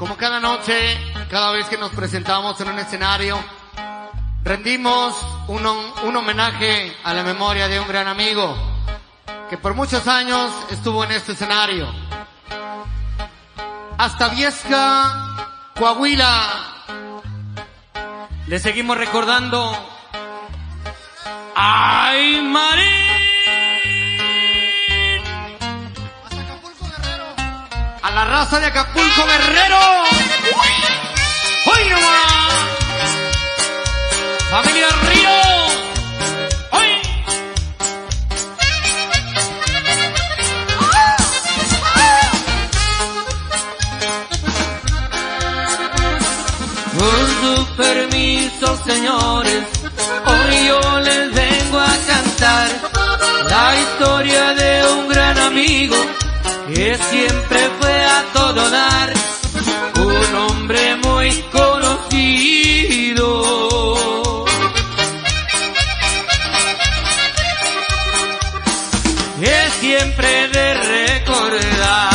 Como cada noche, cada vez que nos presentamos en un escenario, rendimos un homenaje a la memoria de un gran amigo que por muchos años estuvo en este escenario. Hasta Viesca, Coahuila, le seguimos recordando. ¡Ay, Marín! Hasta Acapulco, Guerrero. A la raza de Acapulco, Guerrero. ¡Hoy nomás! ¡Familia Ríos! ¡Hoy! Con su permiso, señores, hoy yo les vengo a cantar la historia de un gran amigo que siempre fue a todo dar, un hombre muy conocido, que siempre de recordar.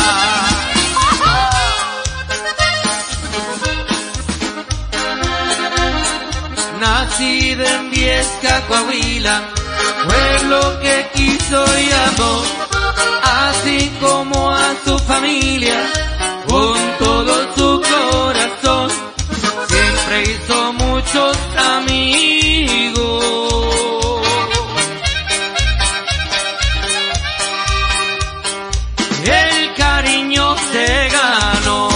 Nacido en Viesca, Coahuila, pueblo que quiso y amó, así como a su familia, con todo su corazón, siempre hizo muchos amigos. El cariño se ganó.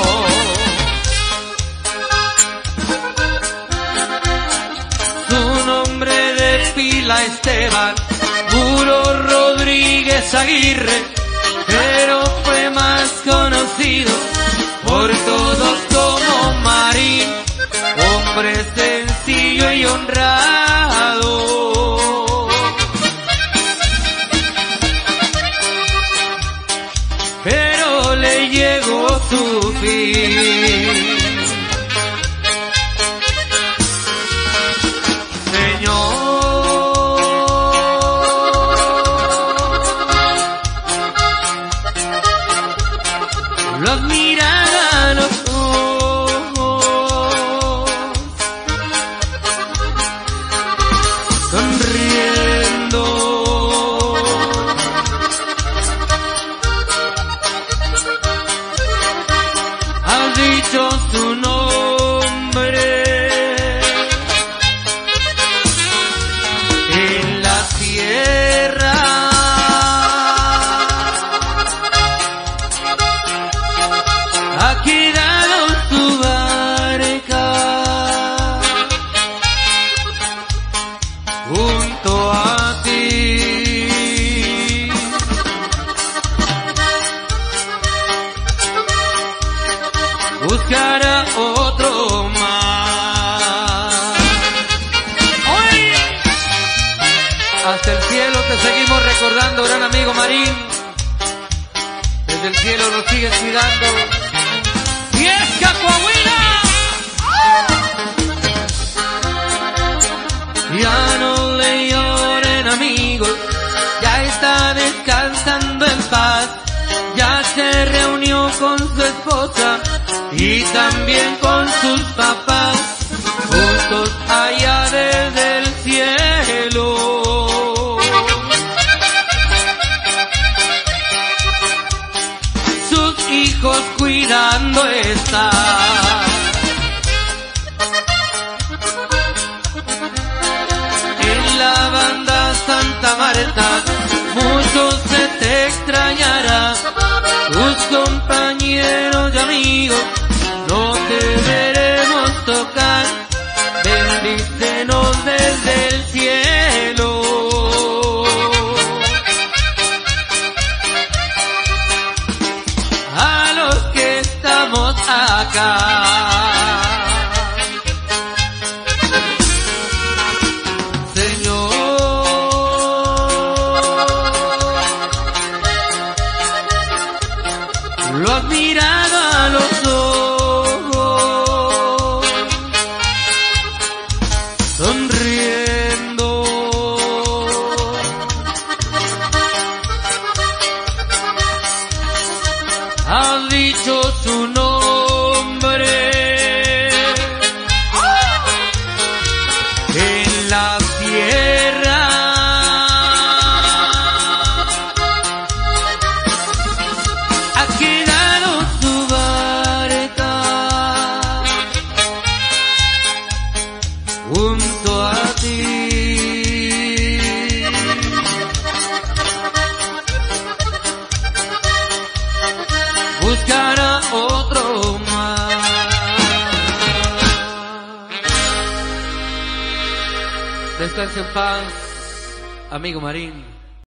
Esteban Puro Rodríguez Aguirre, pero fue más conocido por todos como Marín, hombre sencillo y honrado. Pero le llegó su fin. Los miraba a los ojos, sonriendo. Has dicho su nombre en la tierra. Ha quedado su barca junto a ti. Buscará otro más. ¡Hoy! Hasta el cielo te seguimos recordando, gran amigo Marín. Desde el cielo nos sigues cuidando. ¡Viesca, Coahuila! Ya no le lloren, amigos, ya está descansando en paz, ya se reunió con su esposa y también con sus papás, juntos allá desde el cielo. Sus hijos cuidando está. En la banda Santa Marta mucho se te extrañará, tus compañeros y amigos no te veremos tocar, bendícenos desde el cielo. A los que estamos acá, Señor, lo has mirado a los ojos, sonriendo. Has dicho su nombre buscará otro más. Descanse en paz, amigo Marín.